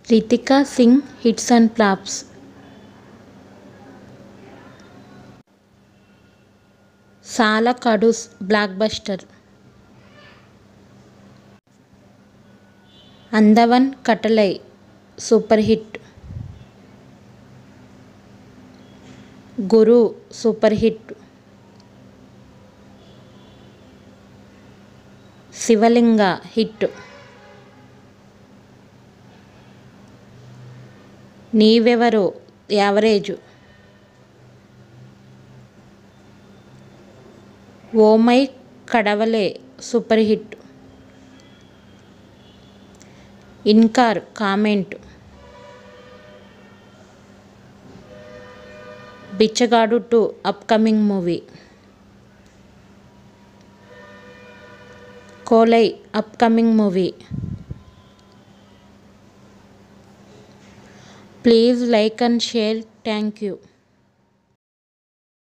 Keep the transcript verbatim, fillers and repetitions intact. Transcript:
Ritika Singh hits and flops. Sala Kadus blockbuster. Andavan Katalai super hit. Guru super hit. Sivalinga hit. Neevevaru average. Oh My Kadavale super hit. Inkar comment. Bichagadu two upcoming movie. Kolai upcoming movie. Please like and share. Thank you.